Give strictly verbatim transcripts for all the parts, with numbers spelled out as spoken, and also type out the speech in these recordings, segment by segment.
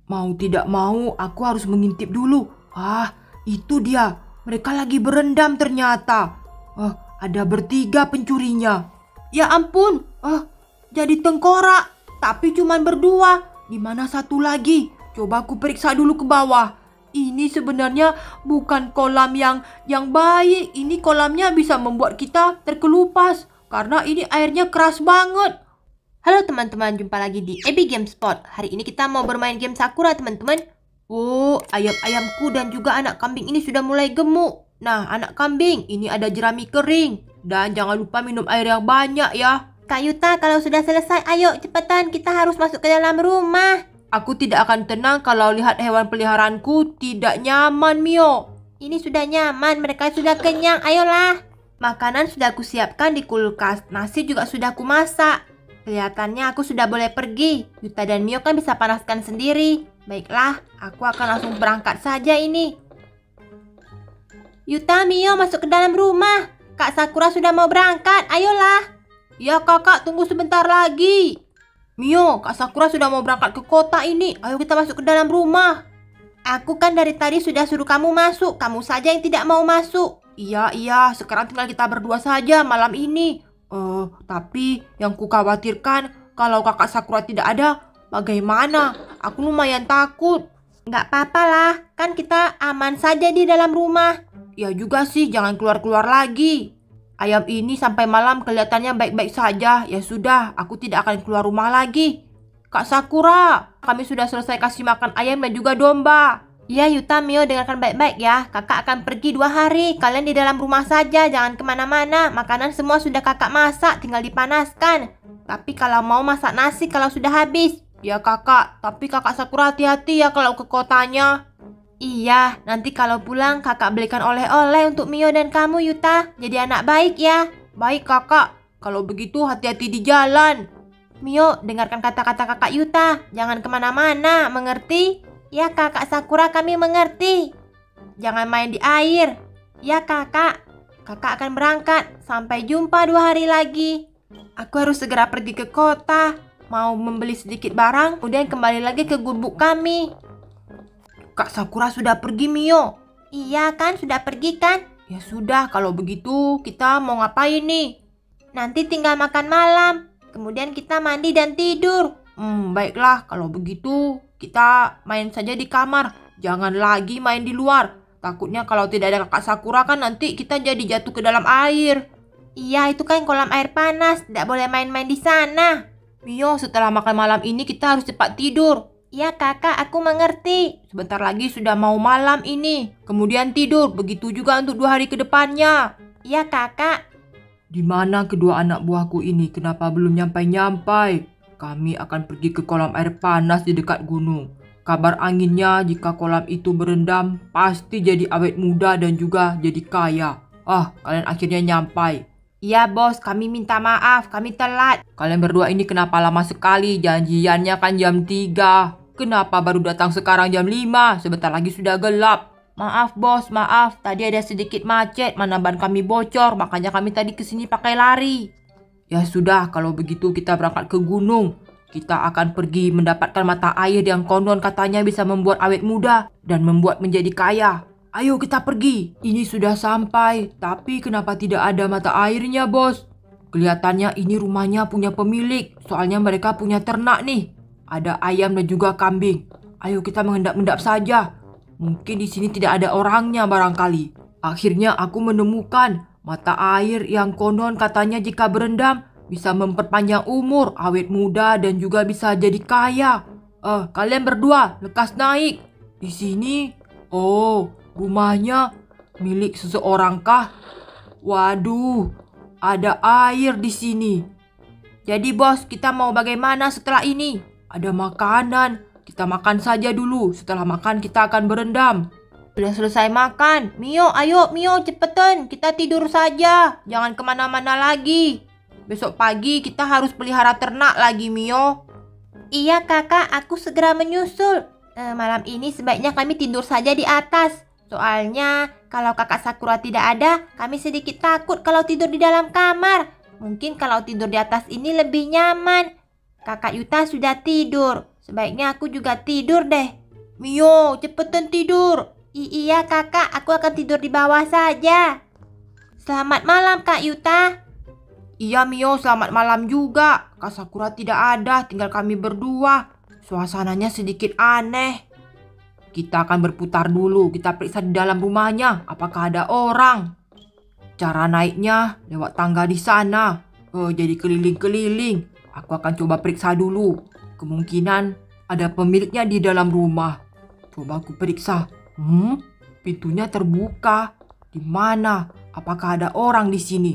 Mau tidak mau aku harus mengintip dulu. Ah, itu dia. Mereka lagi berendam ternyata. Ah, ada bertiga pencurinya. Ya ampun, ah, jadi tengkorak. Tapi cuman berdua. Di mana satu lagi? Coba aku periksa dulu ke bawah. Ini sebenarnya bukan kolam yang yang baik. Ini kolamnya bisa membuat kita terkelupas. Karena ini airnya keras banget. Halo teman-teman, jumpa lagi di Abby Gamespot. Hari ini kita mau bermain game Sakura teman-teman. Oh, ayam-ayamku dan juga anak kambing ini sudah mulai gemuk. Nah, anak kambing, ini ada jerami kering. Dan jangan lupa minum air yang banyak ya. Kak Yuta, kalau sudah selesai, ayo cepetan, kita harus masuk ke dalam rumah. Aku tidak akan tenang kalau lihat hewan peliharaanku tidak nyaman, Mio. Ini sudah nyaman, mereka sudah kenyang, ayolah. Makanan sudah aku siapkan di kulkas, nasi juga sudah aku masak. Kelihatannya aku sudah boleh pergi. Yuta dan Mio kan bisa panaskan sendiri. Baiklah, aku akan langsung berangkat saja ini. Yuta, Mio masuk ke dalam rumah. Kak Sakura sudah mau berangkat, ayolah. Ya kakak, tunggu sebentar lagi. Mio, Kak Sakura sudah mau berangkat ke kota ini. Ayo kita masuk ke dalam rumah. Aku kan dari tadi sudah suruh kamu masuk. Kamu saja yang tidak mau masuk. Iya, iya. Sekarang tinggal kita berdua saja malam ini. Eh, uh, tapi yang ku khawatirkan kalau kakak Sakura tidak ada, bagaimana? Aku lumayan takut. Nggak apa-apa lah. Kan kita aman saja di dalam rumah. Ya juga sih, jangan keluar-keluar lagi. Ayam ini sampai malam kelihatannya baik-baik saja. Ya sudah, aku tidak akan keluar rumah lagi. Kak Sakura, kami sudah selesai kasih makan ayam dan juga domba. Ya Yuta, Mio, dengarkan baik-baik ya. Kakak akan pergi dua hari. Kalian di dalam rumah saja, jangan kemana-mana. Makanan semua sudah kakak masak, tinggal dipanaskan. Tapi kalau mau masak nasi kalau sudah habis. Ya kakak, tapi kakak Sakura hati-hati ya kalau ke kotanya. Iya, nanti kalau pulang kakak belikan oleh-oleh untuk Mio dan kamu Yuta. Jadi anak baik ya. Baik kakak, kalau begitu hati-hati di jalan. Mio, dengarkan kata-kata kakak Yuta. Jangan kemana-mana, mengerti? Ya kakak Sakura, kami mengerti. Jangan main di air. Ya kakak. Kakak akan berangkat. Sampai jumpa dua hari lagi. Aku harus segera pergi ke kota. Mau membeli sedikit barang, kemudian kembali lagi ke gubuk kami. Kak Sakura sudah pergi, Mio. Iya kan, sudah pergi kan? Ya sudah, kalau begitu kita mau ngapain nih? Nanti tinggal makan malam. Kemudian kita mandi dan tidur. Hmm, baiklah, kalau begitu kita main saja di kamar. Jangan lagi main di luar. Takutnya kalau tidak ada kakak Sakura kan nanti kita jadi jatuh ke dalam air. Iya, itu kan kolam air panas. Tidak boleh main-main di sana. Mio, setelah makan malam ini kita harus cepat tidur. Iya kakak, aku mengerti. Sebentar lagi sudah mau malam ini. Kemudian tidur, begitu juga untuk dua hari ke depannya. Iya kakak. Di mana kedua anak buahku ini? Kenapa belum nyampai-nyampai? Kami akan pergi ke kolam air panas di dekat gunung. Kabar anginnya jika kolam itu berendam, pasti jadi awet muda dan juga jadi kaya. Ah, kalian akhirnya nyampai. Iya bos, kami minta maaf, kami telat. Kalian berdua ini kenapa lama sekali? Janjiannya kan jam tiga. Kenapa baru datang sekarang jam lima? Sebentar lagi sudah gelap. Maaf bos, maaf. Tadi ada sedikit macet, mana ban kami bocor. Makanya kami tadi kesini pakai lari. Ya sudah, kalau begitu kita berangkat ke gunung. Kita akan pergi mendapatkan mata air yang konon katanya bisa membuat awet muda dan membuat menjadi kaya. Ayo kita pergi. Ini sudah sampai. Tapi kenapa tidak ada mata airnya bos? Kelihatannya ini rumahnya punya pemilik. Soalnya mereka punya ternak nih. Ada ayam dan juga kambing. Ayo kita mengendap-endap saja. Mungkin di sini tidak ada orangnya barangkali. Akhirnya aku menemukan mata air yang konon katanya jika berendam bisa memperpanjang umur, awet muda dan juga bisa jadi kaya. Eh, kalian berdua lekas naik. Di sini, oh, rumahnya milik seseorang kah? Waduh, ada air di sini. Jadi bos, kita mau bagaimana setelah ini? Ada makanan, kita makan saja dulu. Setelah makan kita akan berendam. Sudah selesai makan. Mio, ayo Mio, cepetan. Kita tidur saja. Jangan kemana-mana lagi. Besok pagi kita harus pelihara ternak lagi, Mio. Iya kakak, aku segera menyusul. Eh, malam ini sebaiknya kami tidur saja di atas. Soalnya kalau kakak Sakura tidak ada, kami sedikit takut kalau tidur di dalam kamar. Mungkin kalau tidur di atas ini lebih nyaman. Kakak Yuta sudah tidur. Sebaiknya aku juga tidur deh. Mio, cepetan tidur. I iya kakak, aku akan tidur di bawah saja. Selamat malam Kak Yuta. Iya Mio, selamat malam juga. Kak Sakura tidak ada, tinggal kami berdua. Suasananya sedikit aneh. Kita akan berputar dulu, kita periksa di dalam rumahnya, apakah ada orang. Cara naiknya lewat tangga di sana. Oh, jadi keliling-keliling. Aku akan coba periksa dulu. Kemungkinan ada pemiliknya di dalam rumah. Coba aku periksa. Hmm, pintunya terbuka. Di mana? Apakah ada orang di sini?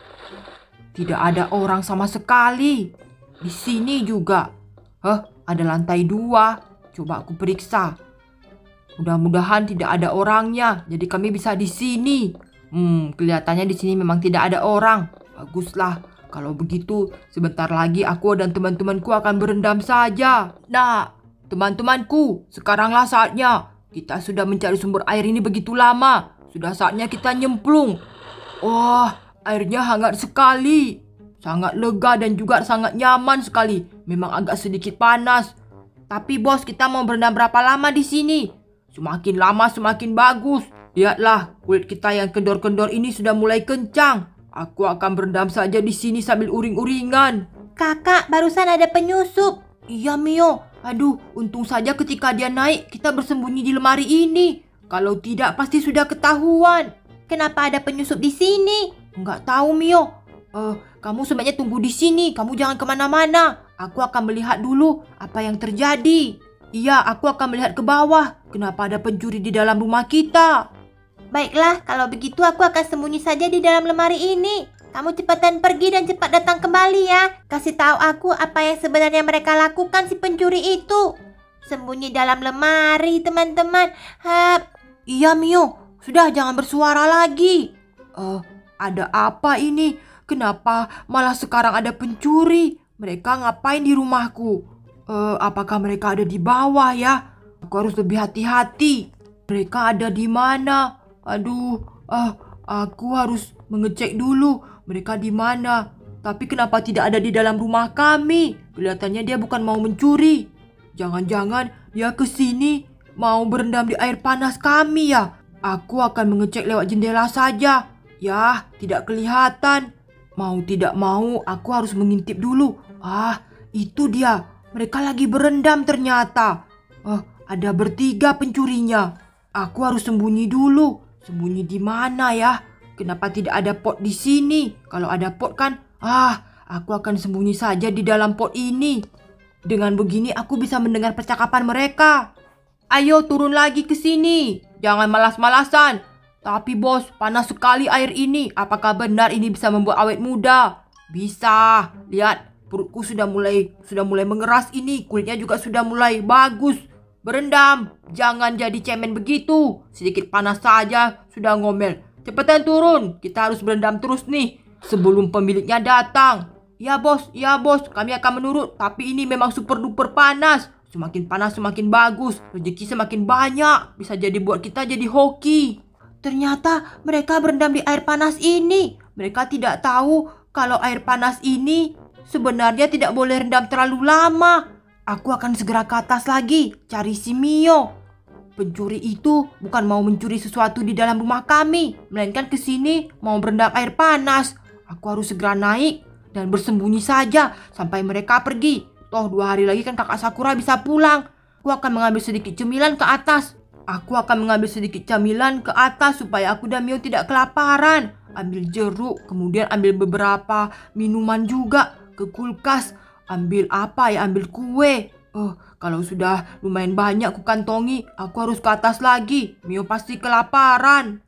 Tidak ada orang sama sekali. Di sini juga. Hah, ada lantai dua. Coba aku periksa. Mudah-mudahan tidak ada orangnya. Jadi kami bisa di sini. Hmm, kelihatannya di sini memang tidak ada orang. Baguslah. Kalau begitu, sebentar lagi aku dan teman-temanku akan berendam saja. Nah, teman-temanku, sekaranglah saatnya. Kita sudah mencari sumber air ini begitu lama. Sudah saatnya kita nyemplung. Wah, oh, airnya hangat sekali. Sangat lega dan juga sangat nyaman sekali. Memang agak sedikit panas. Tapi bos, kita mau berendam berapa lama di sini? Semakin lama semakin bagus. Lihatlah, kulit kita yang kendor-kendor ini sudah mulai kencang. Aku akan berendam saja di sini sambil uring-uringan. Kakak, barusan ada penyusup. Iya Mio, aduh, untung saja ketika dia naik kita bersembunyi di lemari ini. Kalau tidak pasti sudah ketahuan. Kenapa ada penyusup di sini? Enggak tahu Mio. Uh, kamu sebaiknya tunggu di sini, kamu jangan kemana-mana. Aku akan melihat dulu apa yang terjadi. Iya, aku akan melihat ke bawah. Kenapa ada pencuri di dalam rumah kita? Baiklah, kalau begitu aku akan sembunyi saja di dalam lemari ini. Kamu cepatan pergi dan cepat datang kembali ya. Kasih tahu aku apa yang sebenarnya mereka lakukan si pencuri itu. Sembunyi dalam lemari, teman-teman. Hap. Iya, Mio. Sudah, jangan bersuara lagi. Uh, ada apa ini? Kenapa malah sekarang ada pencuri? Mereka ngapain di rumahku? Uh, apakah mereka ada di bawah ya? Aku harus lebih hati-hati. Mereka ada di mana? Aduh, ah, aku harus mengecek dulu mereka di mana. Tapi kenapa tidak ada di dalam rumah kami? Kelihatannya dia bukan mau mencuri. Jangan-jangan dia ke sini mau berendam di air panas kami ya. Aku akan mengecek lewat jendela saja. Yah, tidak kelihatan. Mau tidak mau, aku harus mengintip dulu. Ah, itu dia. Mereka lagi berendam ternyata. Ah, ada bertiga pencurinya. Aku harus sembunyi dulu. Sembunyi di mana ya? Kenapa tidak ada pot di sini? Kalau ada pot kan, ah, aku akan sembunyi saja di dalam pot ini. Dengan begini aku bisa mendengar percakapan mereka. Ayo turun lagi ke sini. Jangan malas-malasan. Tapi bos, panas sekali air ini. Apakah benar ini bisa membuat awet muda? Bisa. Lihat, perutku sudah mulai sudah mulai mengeras ini. Kulitnya juga sudah mulai bagus. Berendam, jangan jadi cemen begitu. Sedikit panas saja sudah ngomel. Cepetan turun, kita harus berendam terus nih sebelum pemiliknya datang. Ya bos, ya bos, kami akan menurut. Tapi ini memang super duper panas. Semakin panas semakin bagus. Rezeki semakin banyak. Bisa jadi buat kita jadi hoki. Ternyata mereka berendam di air panas ini. Mereka tidak tahu kalau air panas ini sebenarnya tidak boleh rendam terlalu lama. Aku akan segera ke atas lagi, cari si Mio. Pencuri itu bukan mau mencuri sesuatu di dalam rumah kami, melainkan ke sini mau berendam air panas. Aku harus segera naik dan bersembunyi saja sampai mereka pergi. Toh dua hari lagi kan kakak Sakura bisa pulang. Aku akan mengambil sedikit cemilan ke atas. Aku akan mengambil sedikit camilan ke atas supaya aku dan Mio tidak kelaparan. Ambil jeruk, kemudian ambil beberapa minuman juga ke kulkas. Ambil apa ya? Ambil kue. Oh, kalau sudah lumayan banyak ku kantongi, aku harus ke atas lagi. Mio pasti kelaparan.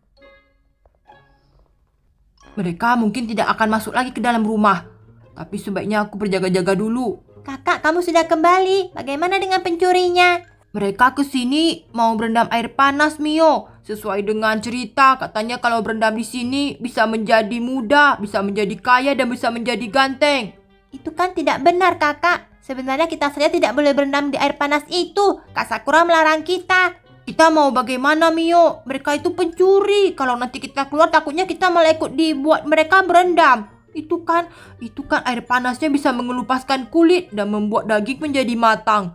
Mereka mungkin tidak akan masuk lagi ke dalam rumah. Tapi sebaiknya aku berjaga-jaga dulu. Kakak, kamu sudah kembali. Bagaimana dengan pencurinya? Mereka ke sini mau berendam air panas, Mio. Sesuai dengan cerita, katanya kalau berendam di sini bisa menjadi muda, bisa menjadi kaya dan bisa menjadi ganteng. Itu kan tidak benar, kakak. Sebenarnya kita saja tidak boleh berendam di air panas itu. Kak Sakura melarang kita. Kita mau bagaimana, Mio? Mereka itu pencuri. Kalau nanti kita keluar takutnya kita malah ikut dibuat mereka berendam. Itu kan, itu kan air panasnya bisa mengelupaskan kulit dan membuat daging menjadi matang.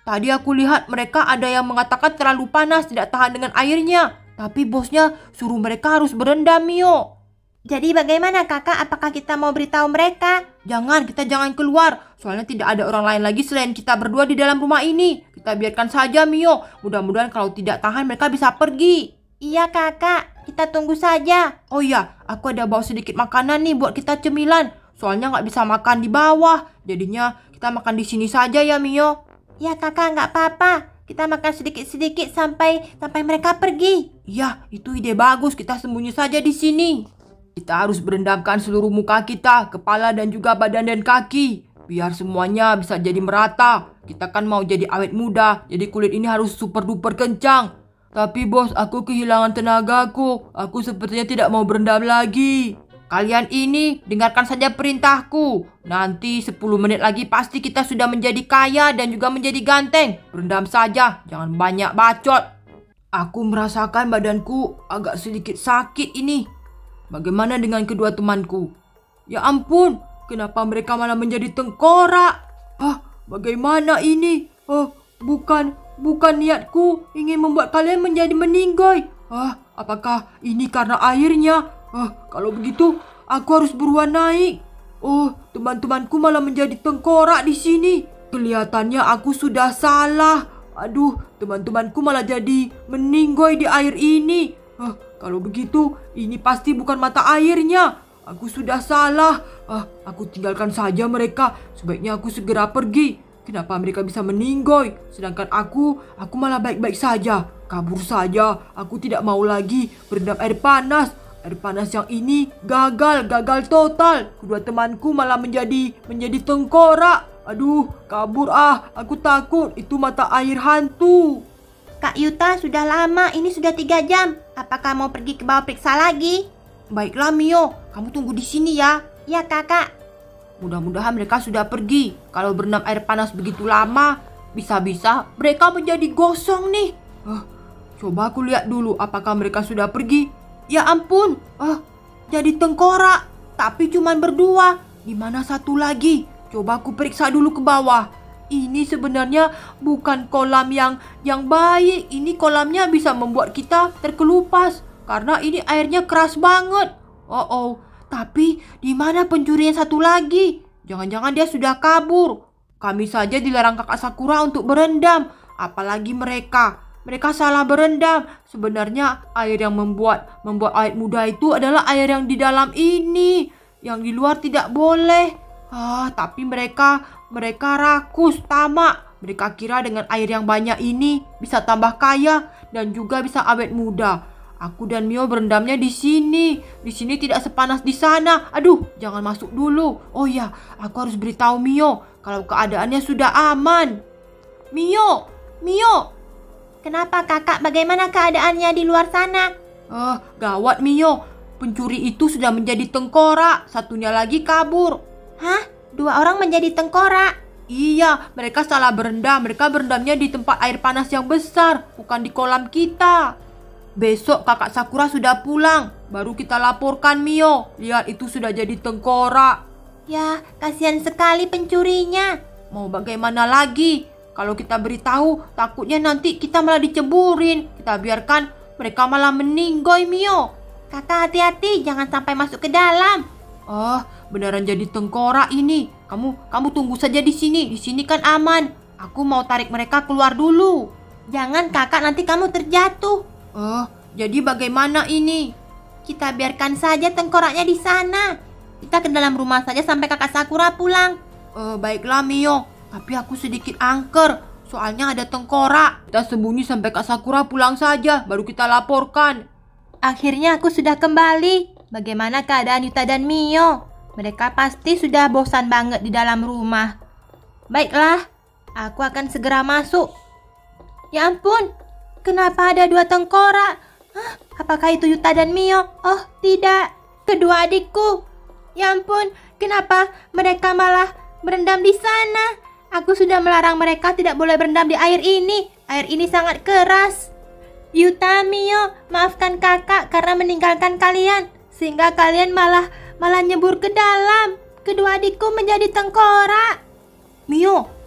Tadi aku lihat mereka ada yang mengatakan terlalu panas, tidak tahan dengan airnya. Tapi bosnya suruh mereka harus berendam, Mio. Jadi bagaimana kakak? Apakah kita mau beritahu mereka? Jangan, kita jangan keluar. Soalnya tidak ada orang lain lagi selain kita berdua di dalam rumah ini. Kita biarkan saja, Mio. Mudah-mudahan kalau tidak tahan mereka bisa pergi. Iya kakak, kita tunggu saja. Oh iya, aku ada bawa sedikit makanan nih buat kita cemilan. Soalnya nggak bisa makan di bawah. Jadinya kita makan di sini saja ya, Mio. Ya kakak, nggak apa-apa. Kita makan sedikit-sedikit sampai sampai mereka pergi. Ya, itu ide bagus. Kita sembunyi saja di sini. Kita harus berendamkan seluruh muka kita, kepala dan juga badan dan kaki. Biar semuanya bisa jadi merata. Kita kan mau jadi awet muda, jadi kulit ini harus super duper kencang. Tapi bos, aku kehilangan tenagaku. Aku sepertinya tidak mau berendam lagi. Kalian ini dengarkan saja perintahku. Nanti sepuluh menit lagi pasti kita sudah menjadi kaya dan juga menjadi ganteng. Berendam saja, jangan banyak bacot. Aku merasakan badanku agak sedikit sakit ini. Bagaimana dengan kedua temanku? Ya ampun, kenapa mereka malah menjadi tengkorak? Ah, bagaimana ini? Oh, bukan, bukan niatku ingin membuat kalian menjadi meninggoy. Ah, apakah ini karena airnya? Ah, kalau begitu, aku harus buruan naik. Oh, teman-temanku malah menjadi tengkorak di sini. Kelihatannya aku sudah salah. Aduh, teman-temanku malah jadi meninggoy di air ini. Ah, kalau begitu, ini pasti bukan mata airnya. Aku sudah salah. Ah, aku tinggalkan saja mereka. Sebaiknya aku segera pergi. Kenapa mereka bisa meninggoy? Sedangkan aku, aku malah baik-baik saja. Kabur saja. Aku tidak mau lagi berendam air panas. Air panas yang ini gagal, gagal total. Kedua temanku malah menjadi menjadi tengkorak. Aduh, kabur ah. Aku takut. Itu mata air hantu. Kak Yuta, sudah lama, ini sudah tiga jam. Apakah mau pergi ke bawah periksa lagi? Baiklah Mio, kamu tunggu di sini ya. Ya kakak. Mudah-mudahan mereka sudah pergi. Kalau berendam air panas begitu lama, bisa-bisa mereka menjadi gosong nih. Ah, coba aku lihat dulu apakah mereka sudah pergi. Ya ampun, ah, jadi tengkorak. Tapi cuman berdua. Di mana satu lagi? Coba aku periksa dulu ke bawah. Ini sebenarnya bukan kolam yang yang baik. Ini kolamnya bisa membuat kita terkelupas karena ini airnya keras banget. Oh oh, tapi di mana pencuri yang satu lagi? Jangan-jangan dia sudah kabur. Kami saja dilarang kakak Sakura untuk berendam, apalagi mereka. Mereka salah berendam. Sebenarnya air yang membuat membuat awet muda itu adalah air yang di dalam ini. Yang di luar tidak boleh. Ah, tapi mereka mereka rakus, tamak. Mereka kira dengan air yang banyak ini bisa tambah kaya dan juga bisa awet muda. Aku dan Mio berendamnya di sini. Di sini tidak sepanas di sana. Aduh, jangan masuk dulu. Oh ya, aku harus beritahu Mio kalau keadaannya sudah aman. Mio, Mio. Kenapa kakak? Bagaimana keadaannya di luar sana? Ah, gawat Mio. Pencuri itu sudah menjadi tengkorak. Satunya lagi kabur. Hah? Dua orang menjadi tengkorak? Iya, mereka salah berendam. Mereka berendamnya di tempat air panas yang besar, bukan di kolam kita. Besok kakak Sakura sudah pulang. Baru kita laporkan Mio. Lihat, itu sudah jadi tengkorak. Ya, kasihan sekali pencurinya. Mau bagaimana lagi? Kalau kita beritahu, takutnya nanti kita malah diceburin. Kita biarkan mereka malah meninggoy, Mio. Kakak hati-hati, jangan sampai masuk ke dalam. Oh, beneran jadi tengkorak ini. Kamu kamu tunggu saja di sini. Di sini kan aman. Aku mau tarik mereka keluar dulu. Jangan kakak, nanti kamu terjatuh. Oh, jadi bagaimana ini? Kita biarkan saja tengkoraknya di sana. Kita ke dalam rumah saja sampai kakak Sakura pulang. Eh, baiklah Mio. Tapi aku sedikit angker. Soalnya ada tengkorak. Kita sembunyi sampai kak Sakura pulang saja. Baru kita laporkan. Akhirnya aku sudah kembali. Bagaimana keadaan Yuta dan Mio? Mereka pasti sudah bosan banget di dalam rumah. Baiklah, aku akan segera masuk. Ya ampun, kenapa ada dua tengkorak? Hah, apakah itu Yuta dan Mio? Oh, tidak. Kedua adikku. Ya ampun, kenapa mereka malah berendam di sana? Aku sudah melarang mereka tidak boleh berendam di air ini. Air ini sangat keras. Yuta, Mio, maafkan kakak karena meninggalkan kalian. Sehingga kalian malah malah nyebur ke dalam. Kedua adikku menjadi tengkorak. Mio,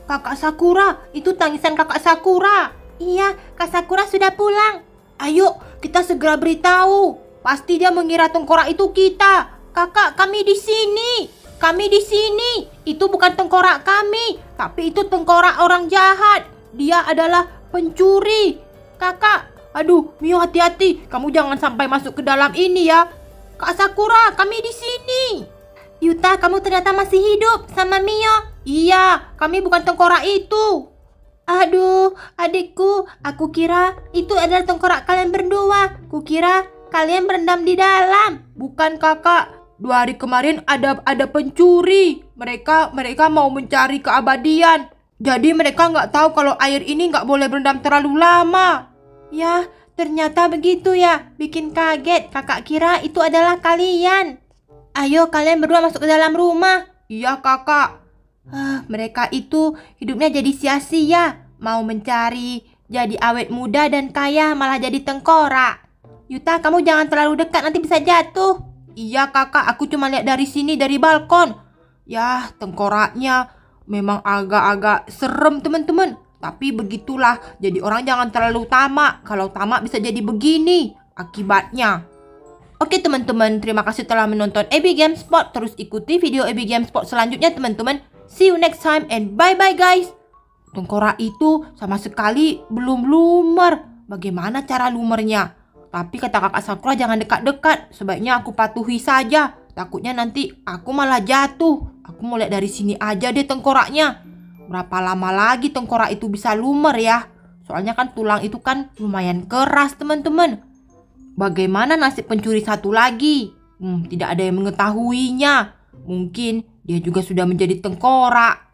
Kakak Sakura, itu tangisan kakak Sakura. Iya, Kak Sakura sudah pulang. Ayo, kita segera beritahu. Pasti dia mengira tengkorak itu kita. Kakak, kami di sini. Kami di sini. Itu bukan tengkorak kami, tapi itu tengkorak orang jahat. Dia adalah pencuri. Kakak, aduh, Mio hati-hati. Kamu jangan sampai masuk ke dalam ini ya. Kak Sakura, kami di sini. Yuta, kamu ternyata masih hidup sama Mio. Iya, kami bukan tengkorak itu. Aduh, adikku, aku kira itu adalah tengkorak kalian berdua. Kukira kalian berendam di dalam. Bukan kakak, dua hari kemarin ada ada pencuri. Mereka mereka mau mencari keabadian. Jadi mereka nggak tahu kalau air ini nggak boleh berendam terlalu lama. Ya, ternyata begitu ya. Bikin kaget. Kakak kira itu adalah kalian. Ayo kalian berdua masuk ke dalam rumah. Iya kakak. Ah, mereka itu hidupnya jadi sia-sia. Mau mencari, jadi awet muda dan kaya malah jadi tengkorak. Yuta, kamu jangan terlalu dekat, nanti bisa jatuh. Iya kakak, aku cuma lihat dari sini, dari balkon. Yah, tengkoraknya memang agak-agak serem teman-teman. Tapi begitulah, jadi orang jangan terlalu tamak. Kalau tamak bisa jadi begini akibatnya. Oke teman-teman, terima kasih telah menonton A B Gamespot. Terus ikuti video A B Gamespot selanjutnya teman-teman. See you next time and bye-bye guys. Tengkorak itu sama sekali belum lumer. Bagaimana cara lumernya? Tapi kata kakak Sakura jangan dekat-dekat. Sebaiknya aku patuhi saja. Takutnya nanti aku malah jatuh. Aku mau lihat dari sini aja deh tengkoraknya. Berapa lama lagi tengkorak itu bisa lumer ya? Soalnya kan tulang itu kan lumayan keras teman-teman. Bagaimana nasib pencuri satu lagi? Hmm, tidak ada yang mengetahuinya. Mungkin dia juga sudah menjadi tengkorak.